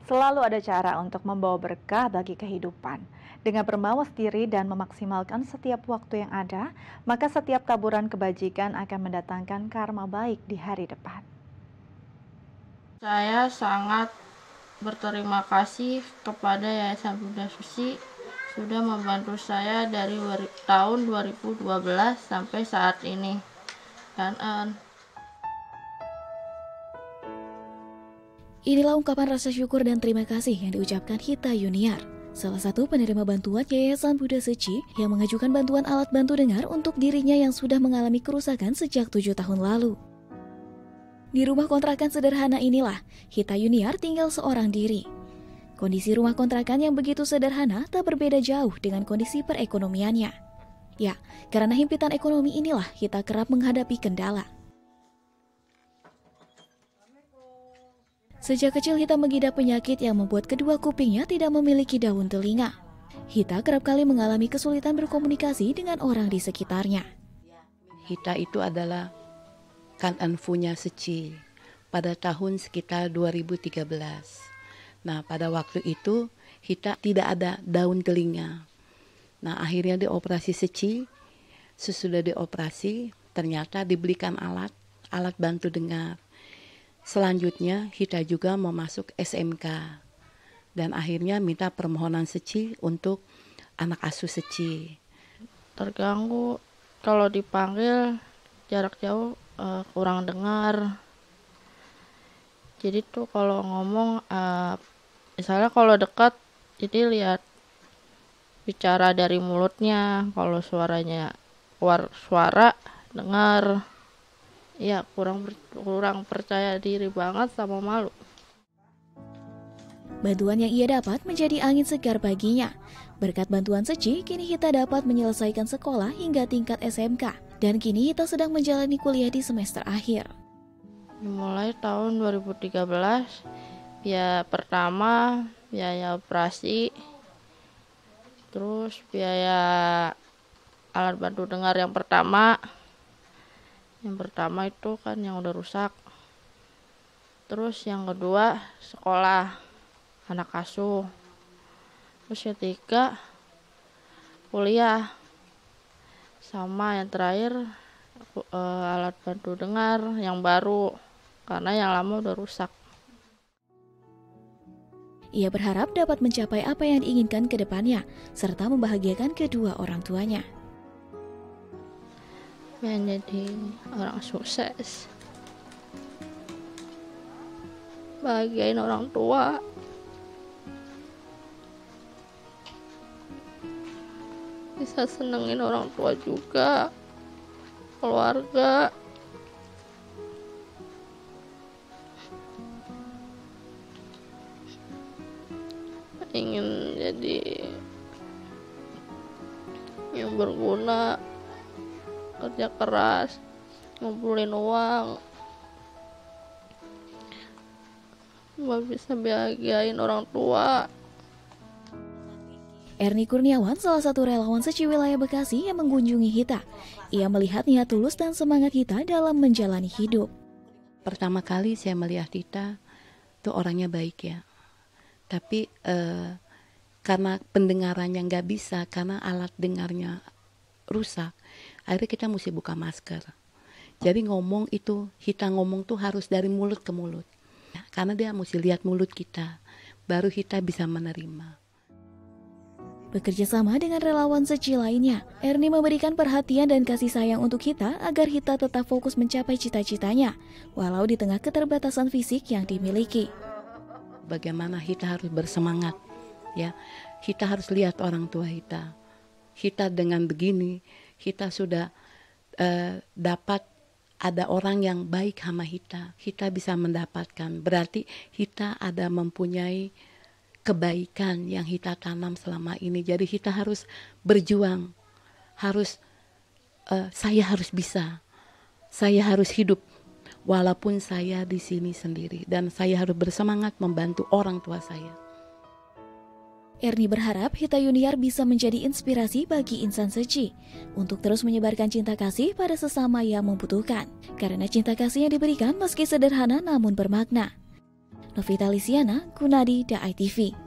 Selalu ada cara untuk membawa berkah bagi kehidupan. Dengan bermawas diri dan memaksimalkan setiap waktu yang ada, maka setiap taburan kebajikan akan mendatangkan karma baik di hari depan. Saya sangat berterima kasih kepada Yayasan Bunda Susi sudah membantu saya dari tahun 2012 sampai saat ini. Dan Inilah ungkapan rasa syukur dan terima kasih yang diucapkan Hita Yuniar, salah satu penerima bantuan Yayasan Bunda Suci yang mengajukan bantuan alat bantu dengar untuk dirinya yang sudah mengalami kerusakan sejak 7 tahun lalu. Di rumah kontrakan sederhana inilah, Hita Yuniar tinggal seorang diri. Kondisi rumah kontrakan yang begitu sederhana tak berbeda jauh dengan kondisi perekonomiannya. Ya, karena himpitan ekonomi inilah Hita kerap menghadapi kendala. Sejak kecil Hita mengidap penyakit yang membuat kedua kupingnya tidak memiliki daun telinga. Hita kerap kali mengalami kesulitan berkomunikasi dengan orang di sekitarnya. Hita itu adalah kan anfunya Seci pada tahun sekitar 2013. Nah, pada waktu itu Hita tidak ada daun telinga. Nah, akhirnya dioperasi Seci. Sesudah dioperasi, ternyata dibelikan alat bantu dengar. Selanjutnya Hita juga mau masuk SMK dan akhirnya minta permohonan Seci untuk anak asuh Seci. terganggu kalau dipanggil jarak jauh, kurang dengar. Jadi tuh kalau ngomong, misalnya kalau dekat jadi lihat bicara dari mulutnya, kalau suaranya keluar suara dengar. Ya kurang percaya diri banget sama malu. Bantuan yang ia dapat menjadi angin segar baginya. Berkat bantuan Seci, kini Hita dapat menyelesaikan sekolah hingga tingkat SMK. Dan kini Hita sedang menjalani kuliah di semester akhir. Mulai tahun 2013, biaya pertama, biaya operasi, terus biaya alat bantu dengar yang pertama. Yang pertama itu kan yang udah rusak. Terus yang kedua sekolah anak asuh. Terus yang ketiga kuliah. Sama yang terakhir alat bantu dengar yang baru karena yang lama udah rusak. Ia berharap dapat mencapai apa yang diinginkan ke depannya, serta membahagiakan kedua orang tuanya. Pengen jadi orang sukses, bahagiain orang tua, bisa senengin orang tua juga, keluarga. Ingin jadi yang berguna, kerja keras, ngumpulin uang, buat bisa bahagiain orang tua. Erni Kurniawan, salah satu relawan Seci wilayah Bekasi yang mengunjungi Hita. Ia melihat niat tulus dan semangat Hita dalam menjalani hidup. Pertama kali saya melihat Hita, tuh orangnya baik ya. Tapi karena pendengarannya nggak bisa, karena alat dengarnya rusak, akhirnya kita mesti buka masker. Jadi ngomong itu, Hita ngomong tuh harus dari mulut ke mulut. Karena dia mesti lihat mulut kita, baru Hita bisa menerima. Bekerja sama dengan relawan Seci lainnya, Erni memberikan perhatian dan kasih sayang untuk Hita agar Hita tetap fokus mencapai cita-citanya, walau di tengah keterbatasan fisik yang dimiliki. Bagaimana Hita harus bersemangat, ya. Hita harus lihat orang tua Hita. Hita dengan begini, Hita sudah dapat ada orang yang baik sama Hita. Hita bisa mendapatkan, berarti Hita ada mempunyai kebaikan yang Hita tanam selama ini. Jadi Hita harus berjuang, saya harus bisa, saya harus hidup walaupun saya di sini sendiri, dan saya harus bersemangat membantu orang tua saya. Erni berharap Hita Yuniar bisa menjadi inspirasi bagi insan Seci untuk terus menyebarkan cinta kasih pada sesama yang membutuhkan, karena cinta kasih yang diberikan meski sederhana namun bermakna. Novita Lisiana, Gunadi, Da ITV.